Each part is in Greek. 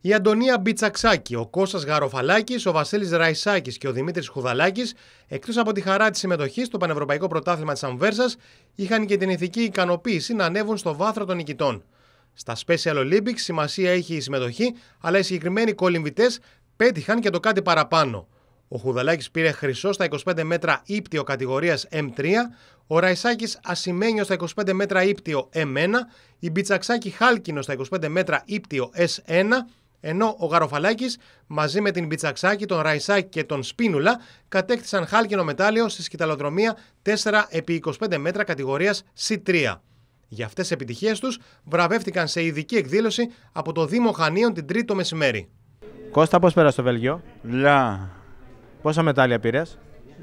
Η Αντωνία Μπιτσαξάκη, ο Κώστας Γαροφαλάκης, ο Βασίλης Ραϊσάκης και ο Δημήτρης Χουδαλάκης, εκτός από τη χαρά της συμμετοχής στο Πανευρωπαϊκό Πρωτάθλημα της Αμβέρσας, είχαν και την ηθική ικανοποίηση να ανέβουν στο βάθρο των νικητών. Στα Special Olympics σημασία έχει η συμμετοχή, αλλά οι συγκεκριμένοι κολυμβητές πέτυχαν και το κάτι παραπάνω. Ο Χουδαλάκης πήρε χρυσό στα 25 μέτρα ύπτιο κατηγορίας M3, ο Ραϊσάκης ασημένιο στα 25 μέτρα ύπτιο M1, η Μπιτσαξάκη χάλκινο στα 25 μέτρα ύπτιο S1, ενώ ο Γαροφαλάκης μαζί με την Μπιτσαξάκη, τον Ραϊσάκη και τον Σπίνουλα κατέκτησαν χάλκινο μετάλλιο στη σκυταλοδρομία 4x25 μέτρα κατηγορίας C3. Για αυτές τις επιτυχίες τους βραβεύτηκαν σε ειδική εκδήλωση από το Δήμο Χανίων την Τρίτη το μεσημέρι. Κώστα, πώς πέρασε στο Βέλγιο? Λα. Πόσα μετάλλια πήρες?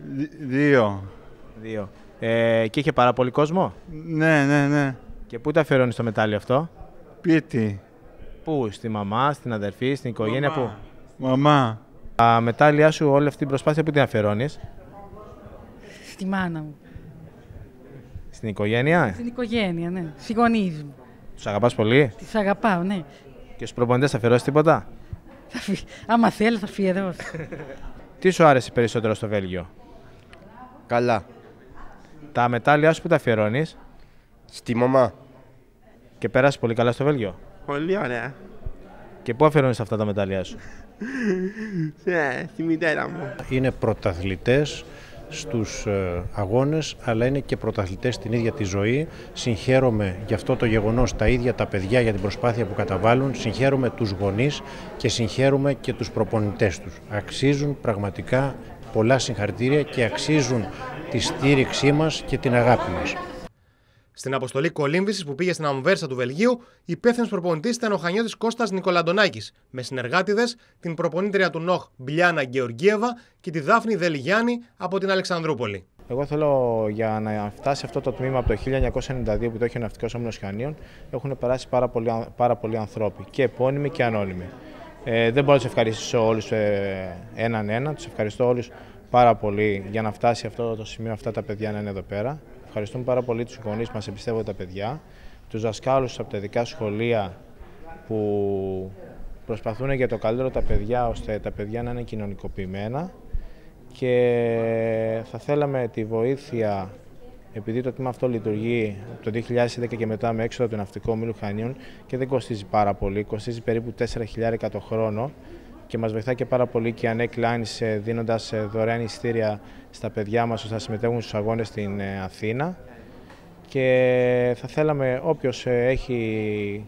2. Και είχε πάρα πολύ κόσμο? Ναι. Και πού τα αφιερώνεις το μετάλλιο αυτό? Πίτι. Πού? Στη μαμά, στην αδερφή, στην οικογένεια? Πού? Μαμά. Τα μετάλλια σου, όλη αυτή την προσπάθεια, πού την αφιερώνεις? Στη μάνα μου. Στην οικογένεια? Στην οικογένεια, ναι. Στις γονείς μου. Τους αγαπάς πολύ? Τις αγαπάω, ναι. Και στους προπονητές θα αφιερώσεις τίποτα? Άμα θέλει θα αφιερώσω. Τι σου άρεσε περισσότερο στο Βέλγιο? Καλά. Τα μετάλλια σου που τα αφιερώνεις? Στη μαμά. Και πέρασε πολύ καλά στο Βέλγιο? Πολύ ωραία. Και πού αφιερώνεις αυτά τα μετάλλια σου? Στη μητέρα μου. Είναι πρωταθλητές στους αγώνες, αλλά είναι και πρωταθλητές στην ίδια τη ζωή. Συγχαίρομαι για αυτό το γεγονός τα ίδια τα παιδιά για την προσπάθεια που καταβάλουν, συγχαίρομαι τους γονείς και συγχαίρομαι και τους προπονητές τους. Αξίζουν πραγματικά πολλά συγχαρητήρια και αξίζουν τη στήριξή μας και την αγάπη μας. Στην αποστολή κολύμβησης που πήγε στην Αμβέρσα του Βελγίου, υπεύθυνος προπονητής ήταν ο Χανιώτης Κώστας Νικολαντονάκης, με συνεργάτηδες την προπονήτρια του ΝΟΧ Μπλιάνα Γεωργίεβα και τη Δάφνη Δελιγιάννη από την Αλεξανδρούπολη. Εγώ θέλω για να φτάσει αυτό το τμήμα από το 1992 που το έχει ο Ναυτικός Όμιλος Χανίων, έχουν περάσει πάρα πολλοί ανθρώποι, και επώνυμοι και ανώνυμοι. Δεν μπορώ να τους ευχαριστήσω όλους έναν, τους ευχαριστώ όλους πάρα πολύ για να φτάσει αυτό το σημείο, αυτά τα παιδιά να είναι εδώ πέρα. Ευχαριστούμε πάρα πολύ τους γονείς που μας εμπιστεύονται τα παιδιά, τους δασκάλους από τα ειδικά σχολεία που προσπαθούν για το καλύτερο τα παιδιά, ώστε τα παιδιά να είναι κοινωνικοποιημένα, και θα θέλαμε τη βοήθεια, επειδή το τμήμα αυτό λειτουργεί από το 2010 και μετά με έξοδο του Ναυτικού Ομίλου Χανίων και δεν κοστίζει πάρα πολύ, κοστίζει περίπου 4.000 το χρόνο, και μας βοηθάει και πάρα πολύ και η Annette Lines δίνοντας δωρεάν εισιτήρια στα παιδιά μας ώστε να συμμετέχουν στους αγώνες στην Αθήνα. Και θα θέλαμε όποιος έχει,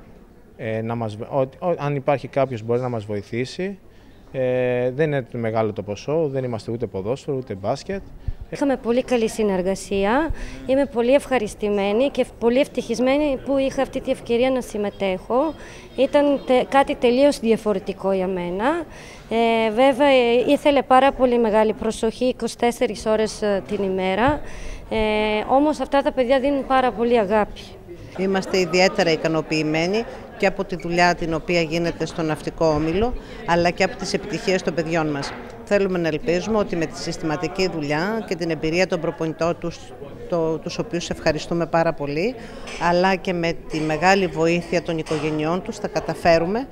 αν υπάρχει κάποιος μπορεί να μας βοηθήσει. Δεν είναι μεγάλο το ποσό, δεν είμαστε ούτε ποδόσφαιρο ούτε μπάσκετ. Είχαμε πολύ καλή συνεργασία, είμαι πολύ ευχαριστημένη και πολύ ευτυχισμένη που είχα αυτή τη ευκαιρία να συμμετέχω. Ήταν κάτι τελείως διαφορετικό για μένα. Βέβαια ήθελε πάρα πολύ μεγάλη προσοχή, 24 ώρες την ημέρα, όμως αυτά τα παιδιά δίνουν πάρα πολύ αγάπη. Είμαστε ιδιαίτερα ικανοποιημένοι και από τη δουλειά την οποία γίνεται στο Ναυτικό Όμιλο, αλλά και από τις επιτυχίες των παιδιών μας. Θέλουμε να ελπίζουμε ότι με τη συστηματική δουλειά και την εμπειρία των προπονητών τους οποίους ευχαριστούμε πάρα πολύ, αλλά και με τη μεγάλη βοήθεια των οικογενειών τους θα καταφέρουμε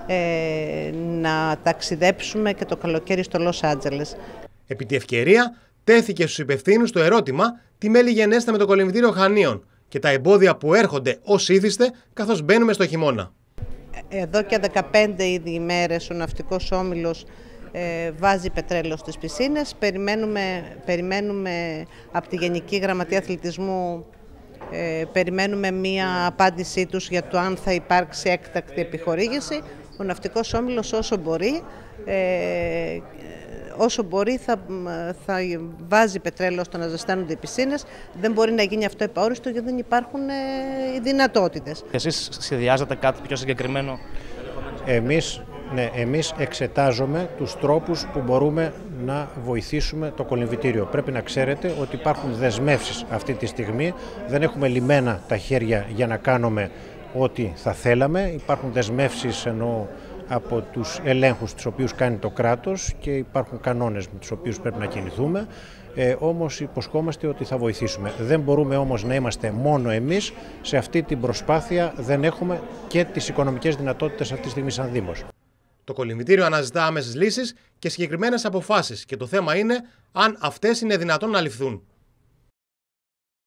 να ταξιδέψουμε και το καλοκαίρι στο Λος Άντζελες. Επί τη ευκαιρία τέθηκε στους υπευθύνους το ερώτημα τι μέλη γενέστε με το κολυμβητήριο Χανίων και τα εμπόδια που έρχονται ως ήθιστε καθώς μπαίνουμε στο χειμώνα. Εδώ και 15 ήδη ημέρες ο Ναυτικός Όμιλος βάζει πετρέλαιο στις πισίνες. Περιμένουμε από τη Γενική Γραμματεία Αθλητισμού, περιμένουμε μία απάντησή τους για το αν θα υπάρξει έκτακτη επιχορήγηση. Ο Ναυτικός Όμιλος όσο μπορεί θα βάζει πετρέλαιο ώστε να ζεσταίνονται οι πισίνες. Δεν μπορεί να γίνει αυτό επαόριστο γιατί δεν υπάρχουν οι δυνατότητες. Εσείς σχεδιάζετε κάτι πιο συγκεκριμένο? Εμείς εξετάζουμε τους τρόπους που μπορούμε να βοηθήσουμε το κολυμβητήριο. Πρέπει να ξέρετε ότι υπάρχουν δεσμεύσεις αυτή τη στιγμή. Δεν έχουμε λυμμένα τα χέρια για να κάνουμε ό,τι θα θέλαμε. Υπάρχουν δεσμεύσεις από τους ελέγχους τους οποίους κάνει το κράτος και υπάρχουν κανόνες με τους οποίους πρέπει να κινηθούμε. Όμως υποσχόμαστε ότι θα βοηθήσουμε. Δεν μπορούμε όμως να είμαστε μόνο εμείς σε αυτή την προσπάθεια, δεν έχουμε και τις οικονομικές δυνατότητες αυτή τη στιγμή σαν Δήμος. Το κολυμβητήριο αναζητά άμεσες λύσεις και συγκεκριμένες αποφάσεις και το θέμα είναι αν αυτές είναι δυνατόν να ληφθούν.